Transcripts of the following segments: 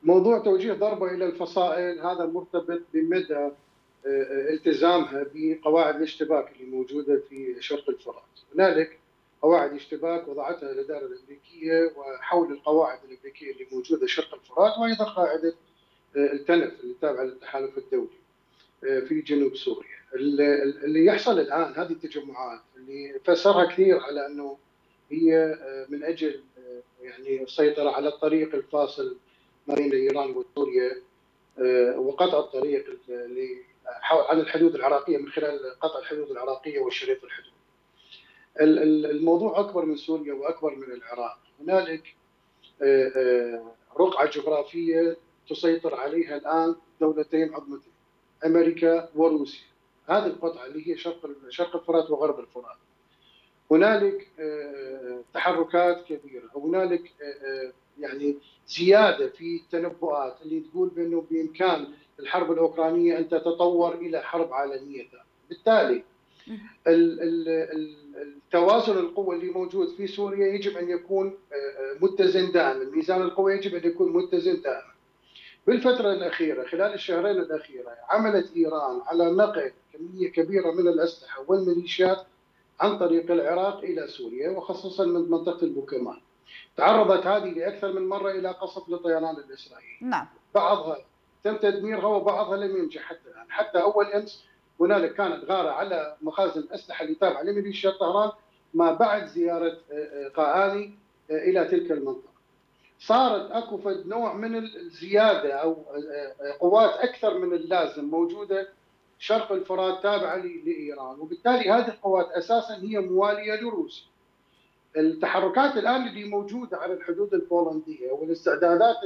موضوع توجيه ضربة إلى الفصائل هذا مرتبط بمدى التزامها بقواعد الاشتباك اللي موجودة في شرق الفرات. هنالك قواعد اشتباك وضعتها الإدارة الأمريكية، وحول القواعد الأمريكية اللي موجودة شرق الفرات، وأيضا قاعدة التنف اللي تابعة للتحالف الدولي في جنوب سوريا. اللي يحصل الآن هذه التجمعات اللي فسرها كثير على أنه هي من أجل يعني السيطرة على الطريق الفاصل ما بين إيران وسوريا، وقطع الطريق عن الحدود العراقية من خلال قطع الحدود العراقية والشريط الحدود. الموضوع أكبر من سوريا وأكبر من العراق. هنالك رقعة جغرافية تسيطر عليها الآن دولتين عظمتين، أمريكا وروسيا. هذه القطعة اللي هي شرق الفرات وغرب الفرات. هنالك تحركات كبيرة، هنالك يعني زيادة في التنبؤات اللي تقول بأنه بإمكان الحرب الأوكرانية أن تتطور إلى حرب عالمية. بالتالي التوازن القوى اللي موجود في سوريا يجب أن يكون متزن دائما، ميزان القوى يجب أن يكون متزن دائما. بالفترة الأخيرة خلال الشهرين الأخيرة عملت إيران على نقل كمية كبيرة من الأسلحة والميليشيات عن طريق العراق إلى سوريا، وخصوصا من منطقة البوكمان. تعرضت هذه لأكثر من مرة إلى قصف للطيران الإسرائيلي. نعم. بعضها تم تدميرها وبعضها لم ينجح حتى الآن. حتى أول أمس هنالك كانت غارة على مخازن الأسلحة اللي تابعة لميليشيات طهران ما بعد زيارة قاآني إلى تلك المنطقة. صارت اكو فد نوع من الزياده او قوات اكثر من اللازم موجوده شرق الفرات تابعه لايران، وبالتالي هذه القوات اساسا هي مواليه لروسيا. التحركات الان اللي موجوده على الحدود البولنديه والاستعدادات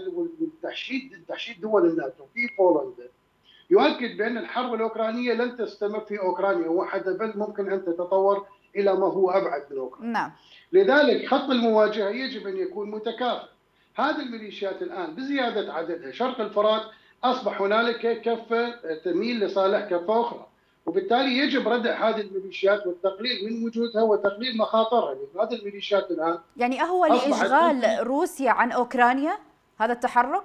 والتحشيد دول الناتو في بولندا يؤكد بان الحرب الاوكرانيه لن تستمر في اوكرانيا وحدها، بل ممكن ان تتطور الى ما هو ابعد من اوكرانيا. نعم. لذلك خط المواجهه يجب ان يكون متكافئ. هذه الميليشيات الآن بزيادة عددها شرق الفرات أصبح هنالك كفة تميل لصالح كفة أخرى، وبالتالي يجب ردع هذه الميليشيات والتقليل من وجودها وتقليل مخاطرها. لأن هذه الميليشيات الآن يعني هو لإشغال روسيا عن أوكرانيا هذا التحرك؟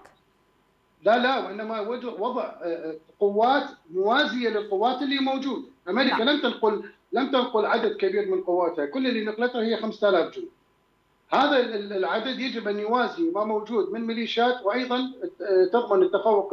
لا، وإنما وضع قوات موازية للقوات اللي موجودة. أمريكا لم تنقل عدد كبير من قواتها، كل اللي نقلته هي 5000 جندي. هذا العدد يجب ان يوازي ما موجود من ميليشيات، وايضا تضمن التفوق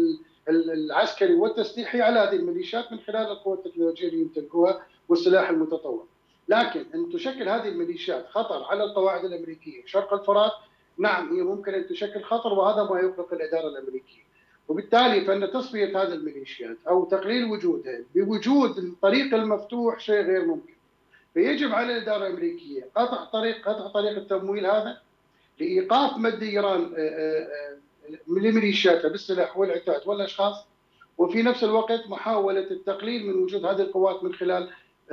العسكري والتسليحي على هذه الميليشيات من خلال القوى التكنولوجيه اللي يمتلكوها والسلاح المتطور. لكن ان تشكل هذه الميليشيات خطر على القواعد الامريكيه شرق الفرات، نعم هي ممكن ان تشكل خطر، وهذا ما يقلق الاداره الامريكيه. وبالتالي فان تصفيه هذه الميليشيات او تقليل وجودها بوجود الطريق المفتوح شيء غير ممكن. فيجب على الاداره الامريكيه قطع طريق التمويل هذا لايقاف مد ايران لميليشياتها بالسلاح والعتاد والاشخاص، وفي نفس الوقت محاوله التقليل من وجود هذه القوات من خلال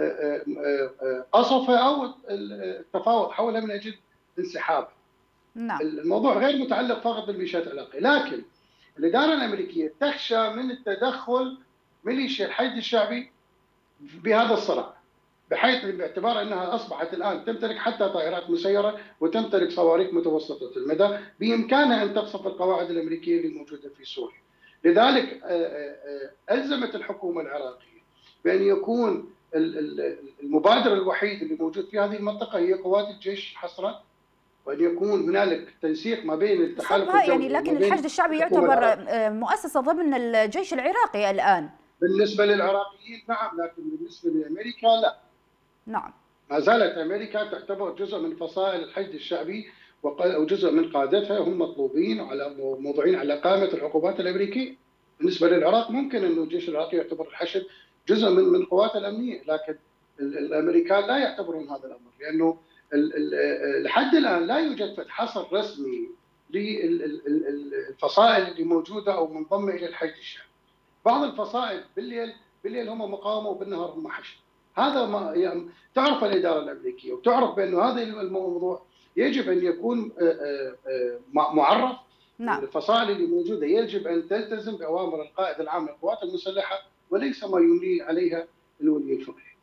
قصفها او التفاوض حولها من اجل انسحابها. نعم. الموضوع غير متعلق فقط بالميليشيات العراقيه، لكن الاداره الامريكيه تخشى من التدخل ميليشيا الحشد الشعبي بهذا الصراع، بحيث باعتبار انها اصبحت الان تمتلك حتى طائرات مسيره وتمتلك صواريخ متوسطه المدى، بامكانها ان تقصف القواعد الامريكيه اللي موجوده في سوريا. لذلك الزمت الحكومه العراقيه بان يكون المبادر الوحيد اللي موجود في هذه المنطقه هي قوات الجيش حصرا، وان يكون هنالك تنسيق ما بين التحالف الدولي يعني لكن الحشد الشعبي يعتبر مؤسسه ضمن الجيش العراقي الان. بالنسبه للعراقيين نعم، لكن بالنسبه لامريكا لا. نعم. ما زالت امريكا تعتبر جزء من فصائل الحشد الشعبي، وجزء من قادتها هم مطلوبين على موضوعين على قائمه العقوبات الامريكيه. بالنسبه للعراق ممكن انه الجيش العراقي يعتبر الحشد جزء من قواته الامنيه، لكن الامريكان لا يعتبرون هذا الامر، لانه لحد الان لا يوجد حصر رسمي للفصائل اللي موجوده او منضمه الى الحشد الشعبي. بعض الفصائل بالليل هم مقاومه وبالنهار هم حشد. هذا ما يعني تعرف الاداره الامريكيه، وتعرف بانه هذا الموضوع يجب ان يكون معرف. نعم. الفصائل اللي موجوده يجب ان تلتزم باوامر القائد العام للقوات المسلحه وليس ما يملي عليها الولي الفقهي.